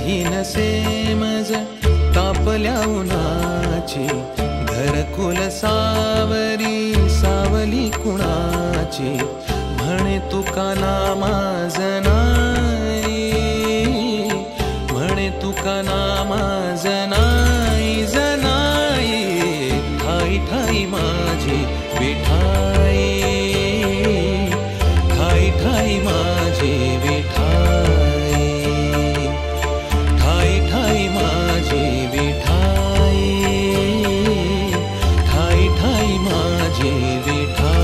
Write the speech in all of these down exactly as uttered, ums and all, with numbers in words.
ही नसे मज तापल्या उन्हाची, घरकुल सावरी सावली कुणाची, म्हणे तुका नामाज नाही, म्हणे तुका नामाज नाही जनाई, ठाई ठाई माझी विठाई, ठाई ठाई माझी विठाई, ठाई ठाई माझी विठाई, ठाई ठाई माझी विठाई।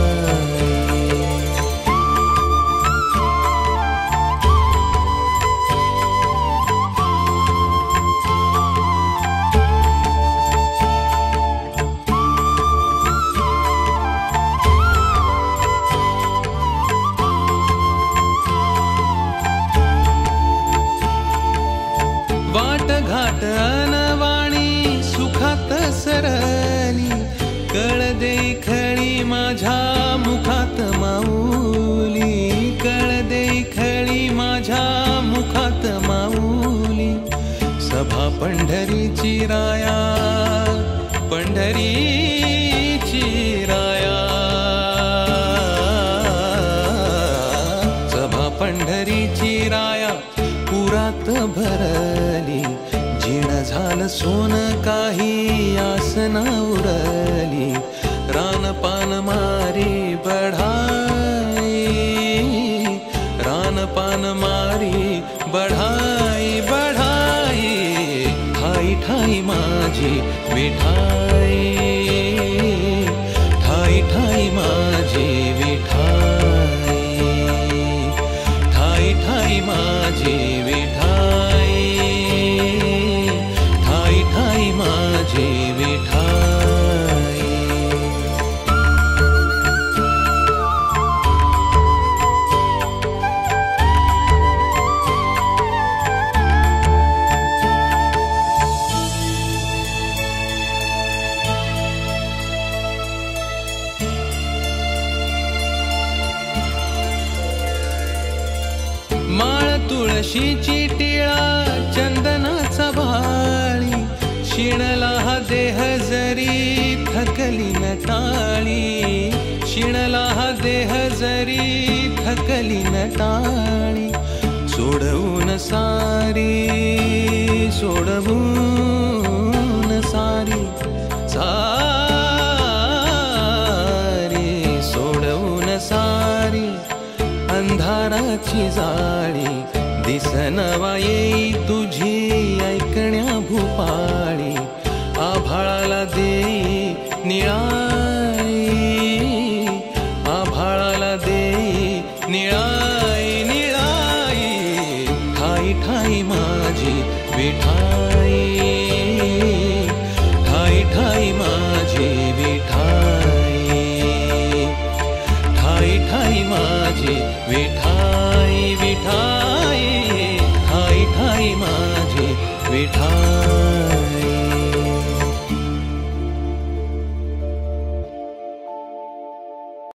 वाट घाट अनवाणी सुखात सरली, कळ दे खळी माझ्या मुखात माऊली, कळ दे खळी माझ्या मुखात माऊली। सभा पंढरीची राया, पंढरीची राया, सभा पंढरीची राया पुरात भरली, जीण झालं सोन काही आसना उरली, रानपान मारी बढाई, रानपान मारी बढाई बढाई, ठाई ठाई माझी विठाई, ठाई ठाई माझी विठाई, ठाई ठाई माझी विठाई, ठाई ठाई माझी विठाई। माळ तुळशीची टिळा चंदनाचा भाळी, शिणला हा देह जरी थकली नटाळी, शिणला हा देह जरी थकली नटाळी, सोडवून सारी सोडवून सारी सारी सोडवून सारी, अंधाराची जाळी दिसनवा येई तुझी ऐकण्या भूपाळी, आभाळाला देई निळाई, आभाळाला देई निळाई निळाई, ठाई ठाई माझी विठाई, ठाई ठाई माझी विठाई, ठाई ठाई माझी विठाई, विठाई, ठाई ठाई माझी विठाई।